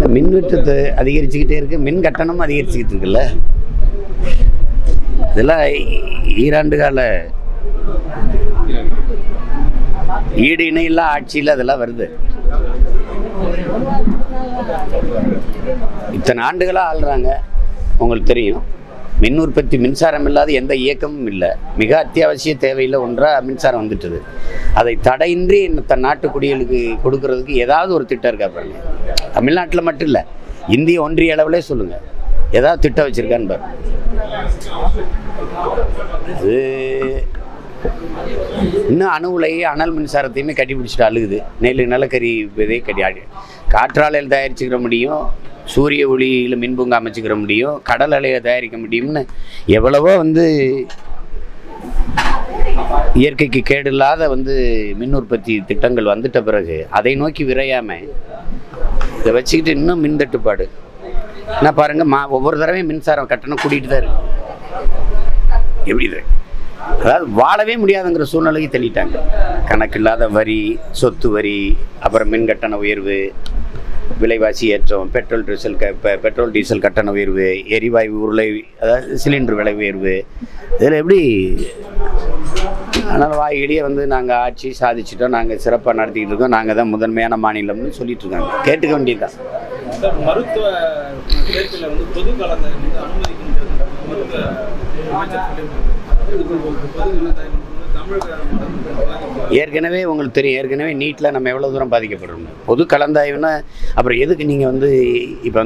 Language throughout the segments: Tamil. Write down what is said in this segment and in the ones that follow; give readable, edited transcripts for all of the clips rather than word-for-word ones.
மின்வெட்டு அதிகரிச்சுக்கிட்டே இருக்கு, மின் கட்டணமும் அதிகரிச்சுக்கிட்டு இருக்குல்ல. இதெல்லாம் ஈராண்டு கால ஈடு இணையில்லா ஆட்சியில் அதெல்லாம் வருது. இத்தனை ஆண்டுகளாக ஆள்றாங்க. உங்களுக்கு தெரியும், மின் உற்பத்தி மின்சாரம் இல்லாத எந்த இயக்கமும் இல்லை. மிக அத்தியாவசிய தேவையில் ஒன்றாக மின்சாரம் வந்துட்டுது. அதை தடையின்றி தன் நாட்டு குடிகளுக்கு கொடுக்கறதுக்கு ஏதாவது ஒரு திட்டம் இருக்கா பாருங்க. தமிழ்நாட்டில் மட்டும் இல்லை, இந்திய ஒன்றிய அளவிலே சொல்லுங்கள், ஏதாவது திட்டம் வச்சுருக்கான்னு பாருங்க. அது இன்னும் அணு உலையை அனல் மின்சாரத்தையுமே கட்டி பிடிச்சிட்டு அழுகுது. நெல் நிலக்கரி இதை கட்டி காற்றாலையில் தயாரிச்சுக்கிற முடியும், சூரிய ஒளியில் மின்பூங்கா அமைச்சுக்கிற முடியும், கடல் அலையை தயாரிக்க முடியும்னு எவ்வளவோ இயற்கைக்கு கேடு இல்லாத மின் உற்பத்தி திட்டங்கள் வந்துட்ட பிறகு அதை நோக்கி விரையாமல் இதை வச்சுக்கிட்டு இன்னும் மின் தட்டுப்பாடு என்ன பாருங்கள். ஒவ்வொரு தடவையும் மின்சாரம் கட்டணம் கூட்டிகிட்டு தான் இருக்கு. எப்படி இது? அதாவது வாழவே முடியாதுங்கிற சூழ்நிலைக்கு தள்ளிட்டாங்க. கணக்கில்லாத வரி, சொத்து வரி, அப்புறம் மின் கட்டண உயர்வு, விலைவாசி ஏற்றம், பெட்ரோல் டீசல் கட்டண உயர்வு, எரிவாயு உருளை அதாவது சிலிண்டர் விலை உயர்வு, இதில் எப்படி? அதனால் வாய்கிலேயே நாங்கள் ஆட்சி சாதிச்சிட்டோம், நாங்கள் சிறப்பாக நடத்திக்கிட்டு இருக்கோம், நாங்கள் தான் முதன்மையான மாநிலம்னு சொல்லிட்டு இருக்காங்க. கேட்டுக்க வேண்டியதுதான். மருத்துவ பொது கலந்தாய்வு ஏற்கனவே உங்களுக்கு தெரியும், ஏற்கனவே நீட்டில் நம்ம எவ்வளோ தூரம் பாதிக்கப்படுறோம். பொது கலந்தாய்வுன்னா அப்புறம் எதுக்கு நீங்கள் இப்போ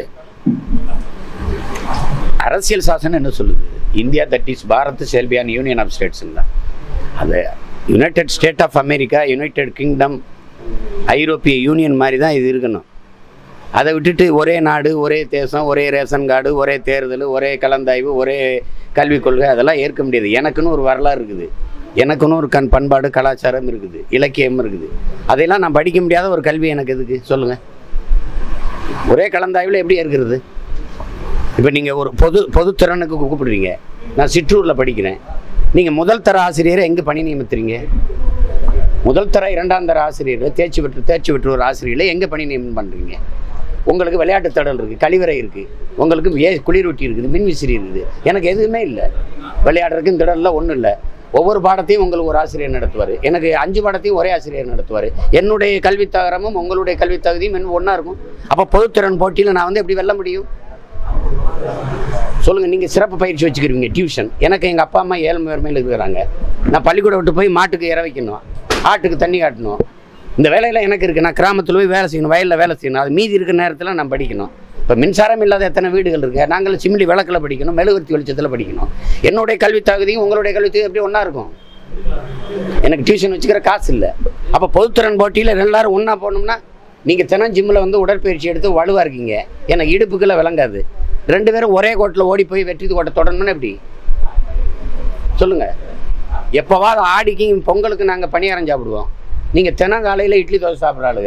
அரசியல் சாசனம் என்ன சொல்லுது? India that is Bharat shall be an union of ஸ்டேட்ஸுங்க தான். அது United State of America, United Kingdom, ஐரோப்பிய யூனியன் மாதிரி தான் இது இருக்கணும். அதை விட்டுட்டு ஒரே நாடு, ஒரே தேசம், ஒரே ரேஷன் கார்டு, ஒரே தேர்தல், ஒரே கலந்தாய்வு, ஒரே கல்விக் கொள்கை, அதெல்லாம் ஏற்க முடியாது. எனக்குன்னு ஒரு வரலாறு இருக்குது, எனக்குன்னு ஒரு பண்பாடு கலாச்சாரம் இருக்குது, இலக்கியம் இருக்குது. அதையெல்லாம் நான் படிக்க முடியாத ஒரு கல்வி எனக்கு எதுக்கு சொல்லுங்கள்? ஒரே கலந்தாய்வில் எப்படி இருக்கிறது? இப்போ நீங்கள் ஒரு பொதுத்திறனுக்கு கூப்பிடுறீங்க, நான் சிற்றூரில் படிக்கிறேன், நீங்கள் முதல் தர ஆசிரியரை எங்கே பணி நியமித்துறீங்க? முதல் தர இரண்டாம் தர ஆசிரியர்கள் தேர்ச்சி பெற்ற ஒரு ஆசிரியர்களை எங்கே பணி நியமனம் பண்ணுறீங்க? உங்களுக்கு விளையாட்டு தடல் இருக்குது, கழிவறை இருக்குது, உங்களுக்கு குளிரூட்டி இருக்குது, மின்விசிறி இருக்குது. எனக்கு எதுவுமே இல்லை. விளையாடுறதுக்கும் திடலில் ஒன்றும் இல்லை. ஒவ்வொரு பாடத்தையும் உங்களுக்கு ஒரு ஆசிரியர் நடத்துவார், எனக்கு 5 பாடத்தையும் ஒரே ஆசிரியர் நடத்துவார். என்னுடைய கல்வித் தகரமும் உங்களுடைய கல்வித் தகுதியும் ஒன்றா இருக்கும். அப்போ பொதுத்திறன் போட்டியில் நான் எப்படி வெல்ல முடியும் சொல்லுங்கள்? நீங்கள் சிறப்பு பயிற்சி வச்சுக்கிறீங்க, டியூஷன். எனக்கு எங்கள் அப்பா அம்மா ஏழ்மையில் இருக்கிறாங்க. நான் பள்ளிக்கூடம் விட்டு போய் மாட்டுக்கு இற வைக்கணும், ஆட்டுக்கு தண்ணி காட்டணும். இந்த வேலையில் எனக்கு இருக்குது. நான் கிராமத்தில் போய் வேலை செய்யணும், வயலில் வேலை செய்யணும். அது மீதி இருக்கிற நேரத்தில் நான் படிக்கணும். இப்போ மின்சாரம் இல்லாத எத்தனை வீடுகள் இருக்குது? நாங்கள் சிமிலி விளக்கில் படிக்கணும், மெழுகுவர்த்தி வெளிச்சத்தில் படிக்கணும். என்னுடைய கல்வி தகுதியும் உங்களுடைய கல்வி தகுதி எப்படி ஒன்றா இருக்கும்? எனக்கு டியூஷன் வச்சுக்கிற காசு இல்லை. அப்போ பொதுத்திறன் போட்டியில் எல்லாரும் ஒன்றா போகணும்னா நீங்கள் தினம் ஜிம்மில் உடற்பயிற்சி எடுத்து வலுவாக இருக்கீங்க, எனக்கு இடுப்புக்குள்ளே விளங்காது. 2 பேரும் ஒரே கோட்டில் ஓடி போய் வெற்றி கோட்டை தொடரணும்னு எப்படி சொல்லுங்கள்? எப்போவாது ஆடிக்கு பொங்கலுக்கு நாங்கள் பணியாரம் சாப்பிடுவோம், நீங்கள் தினம் காலையில் இட்லி தோசை சாப்பிட்ற ஆளுங்க.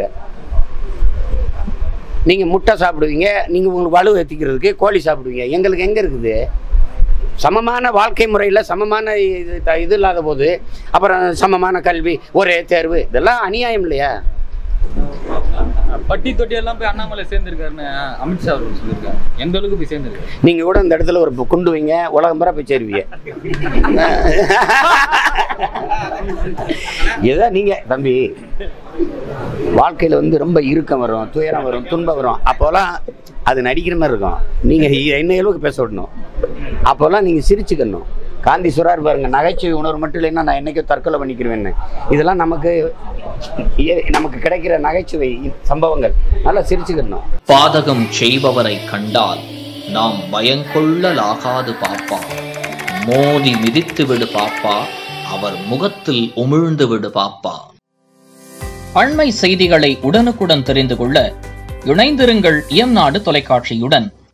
நீங்கள் முட்டை சாப்பிடுவீங்க, நீங்கள் உங்களுக்கு வலு ஏற்றிக்கிறதுக்கு கோழி சாப்பிடுவீங்க. எங்களுக்கு எங்கே இருக்குது சமமான வாழ்க்கை முறையில்? சமமான இது இல்லாத போது அப்புறம் சமமான கல்வி, ஒரே தேர்வு, இதெல்லாம் அநியாயம் இல்லையா? பட்டி தொட்டி எல்லாம் போய் அண்ணாமலை சேர்ந்துருக்காருன்னு அமித்ஷா அவர்கள் சொல்லியிருக்காரு. எந்த அளவுக்கு போய் சேர்ந்துருக்காரு? நீங்கள் கூட இந்த இடத்துல ஒரு குண்டு வைங்க, உலகம் பூரா போய் சேருவீங்க. ஏதோ நீங்கள் தம்பி வாழ்க்கையில் ரொம்ப இறுக்கம் வரும், துயரம் வரும், துன்பம் வரும். அப்போலாம் அது நடிக்கிற மாதிரி இருக்கும். நீங்கள் என்ன அளவுக்கு பேச விடணும். அப்போல்லாம் நீங்கள் சிரிச்சுக்கணும். காந்தி சொல்றாரு பாருங்க, நகைச்சுவை உணர்வு மட்டும் இல்லைன்னா நான் என்னைக்கும் தற்கொலை பண்ணிக்கிறேன்னு. இதெல்லாம் நமக்கு கிடைக்கிற நகைச்சுவை சம்பவங்கள். நல்லா சிரிச்சுக்கணும். பாதகம் செய்பவரை கண்டால் நாம் பயங்கொள்ளலாகாது பாப்பா, மோதி மிதித்து விடு பாப்பா, அவர் முகத்தில் உமிழ்ந்து விடு பாப்பா. அண்மை செய்திகளை உடனுக்குடன் தெரிந்து கொள்ள இணைந்திருங்கள் எம் நாடு தொலைக்காட்சியுடன்.